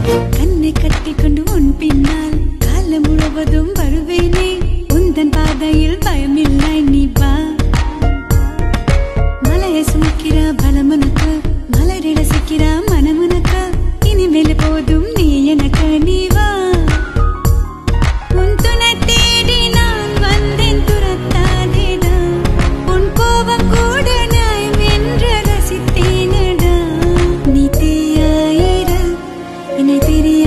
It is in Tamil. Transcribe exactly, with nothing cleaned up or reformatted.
கண்ணை கட்டிக்கொண்டு உன் பின்னால் காலம் முழுவதும் வருவேனே உந்தன் பாதையில் பயமில்லை நீ வா மலையை சுமக்கிற பலமுனக்கு மலரிட சிக்கிற மனமுனக்கு இனிமேல் போதும் நீ எனக்கு நீ வா உன் துணை தேடி நான் வந்தேன் துரத்தாதேடா உன் கோபம் கூட நான் வென்று ரசித்தேனடா நீ தீயாயிர என்னை தெரிய